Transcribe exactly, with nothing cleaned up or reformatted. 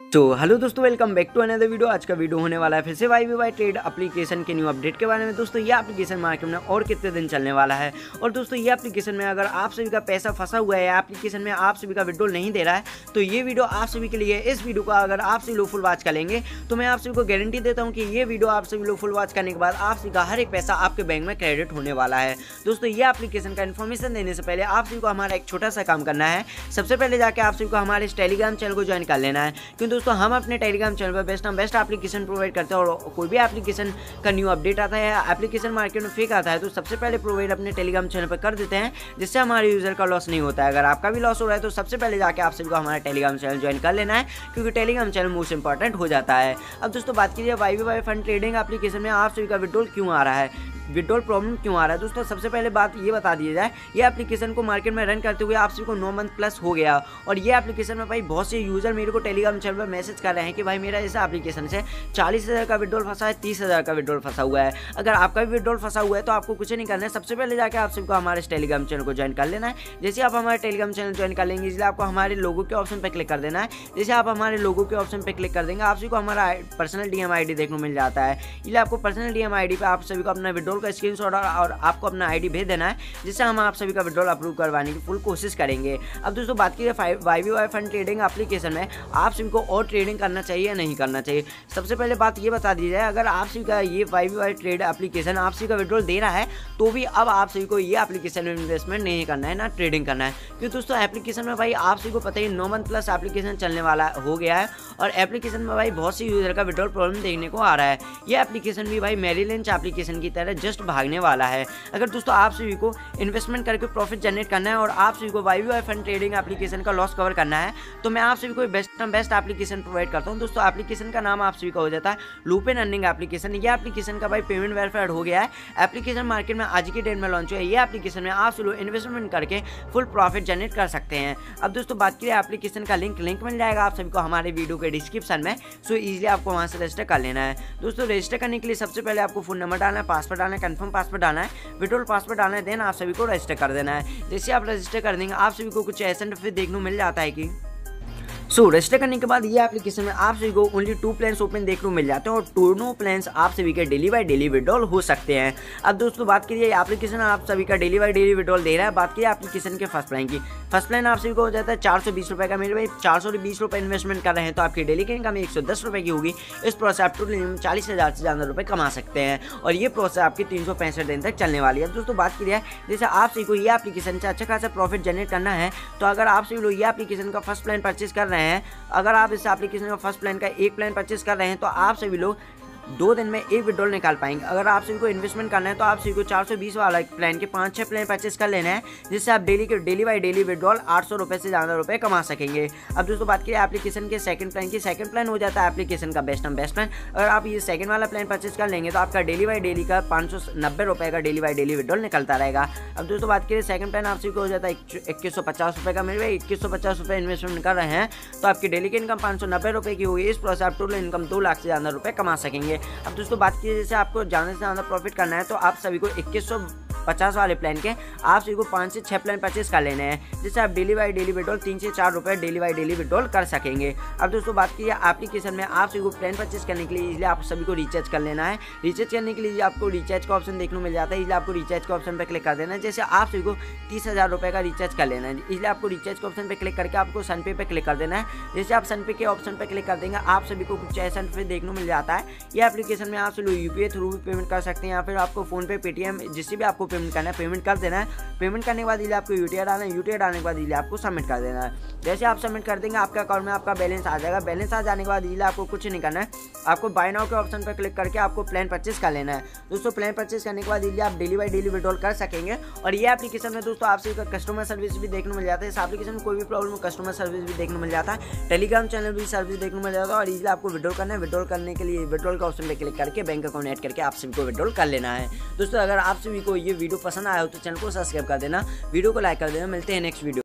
तो हेलो दोस्तों, welcome back to another video. आज का वीडियो होने वाला है फिर से Y V Y trade application के न्यू अपडेट के बारे में। दोस्तों ये एप्लीकेशन मार्केट में और कितने दिन चलने वाला है, और दोस्तों ये एप्लीकेशन में अगर आप सभी का पैसा फंसा हुआ है या एप्लीकेशन में आप सभी का विड्रॉल नहीं दे रहा है तो ये वीडियो आप सभी के लिए। इस वीडियो को अगर आप सभी लोग फुल वॉच करेंगे तो मैं आप सभी को गारंटी देता हूँ कि ये वीडियो आप सभी लोग फुल वॉच करने के बाद आप सभी का हर एक पैसा आपके बैंक में क्रेडिट होने वाला है। दोस्तों ये एप्लीकेशन का इन्फॉर्मेशन देने से पहले आप सभी को हमारा एक छोटा सा काम करना है। सबसे पहले जाके आप सभी को हमारे इस टेलीग्राम चैनल को ज्वाइन कर लेना है, क्योंकि दोस्तों हम अपने टेलीग्राम चैनल पर बेस्ट हम बेस्ट एप्लीकेशन प्रोवाइड करते हैं, और कोई भी एप्लीकेशन का न्यू अपडेट आता है, एप्लीकेशन मार्केट में फेक आता है तो सबसे पहले प्रोवाइड अपने टेलीग्राम चैनल पर कर देते हैं, जिससे हमारे यूजर का लॉस नहीं होता है। अगर आपका भी लॉस हो रहा है तो सबसे पहले जाके आप सभी को हमारा टेलीग्राम चैनल ज्वाइन कर लेना है, क्योंकि टेलीग्राम चैनल मोस्ट इंपॉर्टेंट हो जाता है। अब दोस्तों बात कीजिए Y V Y fund trading application में आप सभी का विड्रॉल क्यों आ रहा है, विड्रॉल प्रॉब्लम क्यों आ रहा है। दोस्तों सबसे पहले बात ये बता दिया जाए, ये एप्लीकेशन को मार्केट में रन करते हुए आप सभी को नौ मंथ प्लस हो गया, और ये एप्लीकेशन में भाई बहुत से यूजर मेरे को टेलीग्राम चैनल पर मैसेज कर रहे हैं कि भाई मेरा इस एप्लीकेशन से चालीस हज़ार का विड्रॉल फंसा है, तीस हज़ार का विड्रॉल फंसा हुआ है। अगर आपका भी विड्रॉल फंसा हुआ है तो आपको कुछ नहीं करना है, सबसे पहले जाकर आप सभी को हमारे टेलीग्राम चैनल को ज्वाइन कर लेना है। जैसे आप हमारे टेलीग्राम चैनल ज्वाइन कर लेंगे, इसलिए आपको हमारे लोगों के ऑप्शन पर क्लिक कर देना है। जैसे आप हमारे लोगों के ऑप्शन पर क्लिक कर देंगे, आप सभी को हमारा personal D M I D देखने को मिल जाता है। इसलिए आपको personal D M I D पर आप सभी को अपना विड्रॉल का स्क्रीनशॉट और आपको अपना आईडी भेज देना है, जिससे हम आप सभी का विड्रॉल अप्रूव करवाने की फुल कोशिश करेंगे। अब दोस्तों बात कीजिए Y V Y fund trading application में आप सभी को और ट्रेडिंग करना चाहिए या नहीं करना चाहिए। सबसे पहले बात ये बता दी जाए, अगर आप सभी का ये Y V Y trade application आप सभी का विड्रॉल दे रहा है तो भी अब आप सभी को ये एप्लीकेशन में इन्वेस्टमेंट नहीं करना है, ना ट्रेडिंग करना है, क्योंकि दोस्तों एप्लीकेशन में भाई आप सभी को पता ही नौ मंथ प्लस एप्लीकेशन चलने वाला हो गया है, और एप्लीकेशन में भाई बहुत सी यूजर का विड्रॉल प्रॉब्लम देखने को आ रहा है। ये एप्लीकेशन भी भाई मैरी लिंच एप्लीकेशन की तरह जस्ट भागने वाला है। अगर दोस्तों आप सभी को इन्वेस्टमेंट करके प्रॉफिट जनरेट करना है और आप सभी को Y V Y fund trading application का लॉस कवर करना है तो मैं आप सभी को बेस्ट बेस्ट एप्लीकेशन प्रोवाइड करता हूं। दोस्तों एप्लीकेशन का नाम आप सभी का हो जाता है लूप एंड अर्निंग एप्लीकेशन। ये एप्लीकेशन का भाई पेमेंट वेरीफाइड हो गया है, एप्लीकेशन मार्केट में आज की डेट में लॉन्च हुआ है। ये एप्लीकेशन में आप सभी इन्वेस्टमेंट करके फुल प्रॉफिट जनरेट कर सकते हैं। अब दोस्तों बात करें एप्लीकेशन का लिंक लिंक मिल जाएगा आप सभी को हमारे वीडियो के डिस्क्रिप्शन में, सो इजीली आपको वहां से रजिस्टर कर लेना है। दोस्तों रजिस्टर करने के लिए सबसे पहले आपको फोन नंबर डालना है, पासवर्ड डालना है, कंफर्म पासवर्ड डालना है, विड्रॉल पासवर्ड डालना है, देन आप सभी को रजिस्टर कर देना है। जैसे आप रजिस्टर कर देंगे आप सभी को कुछ ऐसा इंटरफेस देखने को मिल जाता है कि सो so, रजिस्टर करने के बाद ये एप्लीकेशन में आप सभी को ओनली टू प्लान्स ओपन देखने को मिल जाते हैं, और दोनों प्लान्स आप सभी के डेली बाय डेली विड्रॉल हो सकते हैं। अब दोस्तों बात कीजिए एप्लीकेशन आप सभी का डेली बाय डेली विड्रॉल दे रहा है। बात कीजिए एप्लीकेशन के फर्स्ट प्लान की, फर्स्ट प्लान आप सभी को हो जाता है चार सौ बीस रुपये का। मेरे भाई चार सौ बीस रुपये इन्वेस्टमेंट कर रहे हैं तो आपकी डेली की इनकम एक सौ दस रुपये की होगी। इस प्रोसेस आप टोटल चालीस हज़ार से ज़्यादा रुपये कमा सकते हैं, और ये प्रोसेस आपकी तीन सौ पैंसठ दिन तक चलने वाली है। दोस्तों बात कीजिए जैसे आप सभी को ये एप्लीकेशन से अच्छा खासा प्रॉफिट जनरेट करना है, तो अगर आप सभी लोग ये एप्लीकेशन का फर्स्ट प्लान परचेज कर रहे हैं, अगर आप इस एप्लीकेशन का फर्स्ट प्लान का एक प्लान परचेज कर रहे हैं तो आप सभी लोग दो दिन में एक विड्रॉल निकाल पाएंगे। अगर आप सभी को इन्वेस्टमेंट करना है तो आप सभी को चार सौ बीस वाला प्लान के पाँच छः प्लान परचेस कर लेना है, जिससे आप डेली के डेली बाई डेली विड्रॉल आठ सौ रुपये से ज़्यादा रुपये कमा सकेंगे। अब दोस्तों बात करें एप्लीकेशन के सेकंड प्लान की, सेकंड प्लान हो जाता है एप्लीकेशन का बेस्ट एंड बेस्ट प्लान। अगर आप ये सेकंड वाला प्लान परचेस कर लेंगे तो आपका डेली बाई डेली का पाँच सौ नब्बे रुपये का डेली बाई डेली विड्रॉल निकलता रहेगा। अब दोस्तों बात करें सेकंड प्लान आप सभी को हो जाता है इक्कीस सौ पचास रुपये का। मेरे भाई इक्कीस सौ पचास रुपये इन्वेस्टमेंट कर रहे हैं तो आपकी डेली की इनकम पाँच सौ नब्बे रुपये की होगी। इस प्रोसेस आप टोटल इनकम दो लाख से ज़्यादा रुपये कमा सकेंगे। अब दोस्तों बात कि जैसे आपको ज़्यादा से ज़्यादा प्रॉफिट करना है तो आप सभी को इक्कीस सौ पचास वाले प्लान के आप सभी को पाँच से छः प्लान परचेस कर लेने हैं, जिससे आप डेली बाई डेली विड्रॉल तीन से चार रुपये डेली बाई डेली विड्रॉल कर सकेंगे। अब दोस्तों बात कीजिए एप्लीकेशन में आप सभी को प्लान परचेस करने के लिए इसलिए आप सभी को रिचार्ज कर लेना है। रिचार्ज करने के लिए आपको रिचार्ज का ऑप्शन देखने को मिल जाता है, इसलिए आपको रिचार्ज का ऑप्शन पर क्लिक कर देना है। जैसे आप सभी को तीस हज़ार रुपये का रिचार्ज कर लेना है, इसलिए आपको रिचार्ज के ऑप्शन पर क्लिक करके आपको सन पे पे क्लिक कर देना है। जैसे आप सन पे के ऑप्शन पर क्लिक कर देंगे आप सभी को कुछ ऐसा इंटरफेस देखने को मिल जाता है। ये एप्लीकेशन में आप सभी लोग यूपीआई थ्रू भी पेमेंट कर सकते हैं, या फिर आपको फोन पे पेटीएम जिससे भी आपको पेमेंट करना है पेमेंट कर देना है। पेमेंट करने के बाद इसलिए आपको यूटीआई डालना है, यूटीआई डालने के बाद इसलिए आपको सबमिट कर देना है। जैसे आप सबमिट कर देंगे आपके अकाउंट में आपका बैलेंस आ जाएगा। बैलेंस आ जाने के बाद इसलिए आपको कुछ नहीं करना है, आपको बाय नाउ के ऑप्शन पर क्लिक करके आपको प्लान परचेस कर लेना है। दोस्तों प्लान परचेस करने के बाद इसलिए आप डेली बाई डेली विड्रॉल कर सकेंगे। और ये एप्लीकेशन में दोस्तों आप सभी का कस्टमर सर्विस भी देखने को मिल जाता है। इस एप्लीकेशन में कोई भी प्रॉब्लम कस्टमर सर्विस भी देखने को मिल जाता है, टेलीग्राम चैनल भी सर्विस देखने को मिल जाता है। और इसलिए आपको विड्रॉल करना है, विड्रॉल करने के लिए विड्रॉल का ऑप्शन पर क्लिक करके बैंक अकाउंट ऐड करके आप सभी को विड्रॉल कर लेना है। दोस्तों अगर आप सभी को ये वीडियो पसंद आया हो तो चैनल को सब्सक्राइब कर देना, वीडियो को लाइक कर देना। मिलते हैं नेक्स्ट वीडियो।